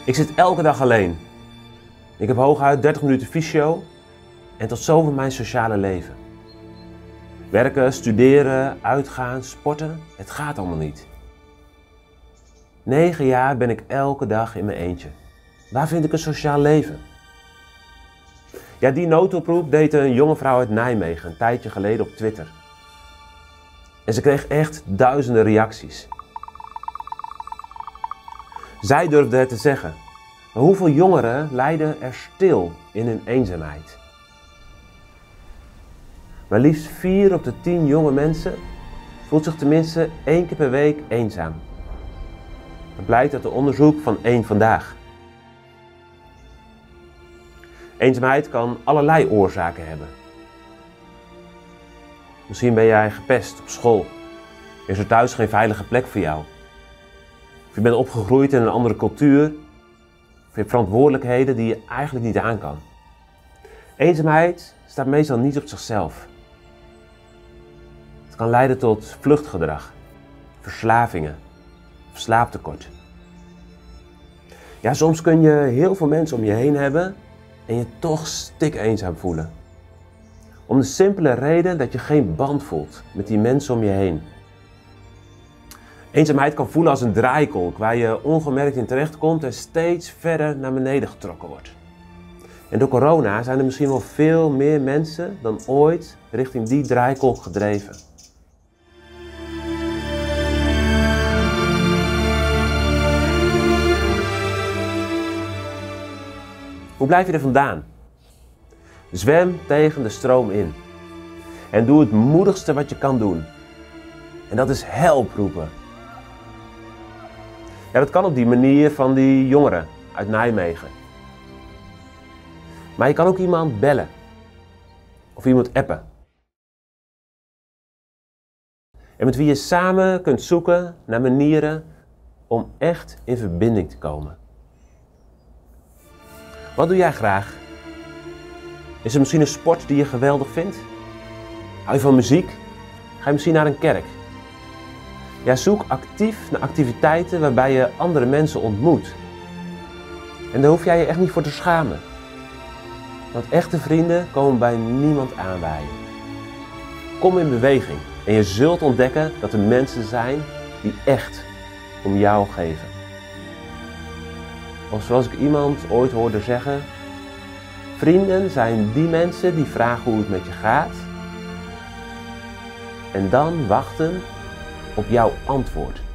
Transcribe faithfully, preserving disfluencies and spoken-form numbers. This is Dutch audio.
Ik zit elke dag alleen. Ik heb hooguit dertig minuten fysio en tot zover mijn sociale leven. Werken, studeren, uitgaan, sporten, het gaat allemaal niet. Negen jaar ben ik elke dag in mijn eentje. Waar vind ik een sociaal leven? Ja, die noodoproep deed een jonge vrouw uit Nijmegen een tijdje geleden op Twitter. En ze kreeg echt duizenden reacties. Zij durfde het te zeggen. Maar hoeveel jongeren lijden er stil in hun eenzaamheid? Maar liefst vier op de tien jonge mensen voelt zich tenminste één keer per week eenzaam. Dat blijkt uit een onderzoek van Eén Vandaag. Eenzaamheid kan allerlei oorzaken hebben. Misschien ben jij gepest op school. Is er thuis geen veilige plek voor jou? Of je bent opgegroeid in een andere cultuur. Of je hebt verantwoordelijkheden die je eigenlijk niet aan kan. Eenzaamheid staat meestal niet op zichzelf. Het kan leiden tot vluchtgedrag, verslavingen of slaaptekort. Ja, soms kun je heel veel mensen om je heen hebben en je toch stik eenzaam voelen. Om de simpele reden dat je geen band voelt met die mensen om je heen. Eenzaamheid kan voelen als een draaikolk waar je ongemerkt in terechtkomt en steeds verder naar beneden getrokken wordt. En door corona zijn er misschien wel veel meer mensen dan ooit richting die draaikolk gedreven. Hoe blijf je er vandaan? Zwem tegen de stroom in. En doe het moedigste wat je kan doen. En dat is help roepen. Ja, dat kan op die manier van die jongeren uit Nijmegen. Maar je kan ook iemand bellen. Of iemand appen. En met wie je samen kunt zoeken naar manieren om echt in verbinding te komen. Wat doe jij graag? Is er misschien een sport die je geweldig vindt? Hou je van muziek? Ga je misschien naar een kerk? Ja, zoek actief naar activiteiten waarbij je andere mensen ontmoet. En daar hoef jij je echt niet voor te schamen. Want echte vrienden komen bij niemand aanwaaien. Kom in beweging en je zult ontdekken dat er mensen zijn die echt om jou geven. Of zoals ik iemand ooit hoorde zeggen, vrienden zijn die mensen die vragen hoe het met je gaat en dan wachten op jouw antwoord.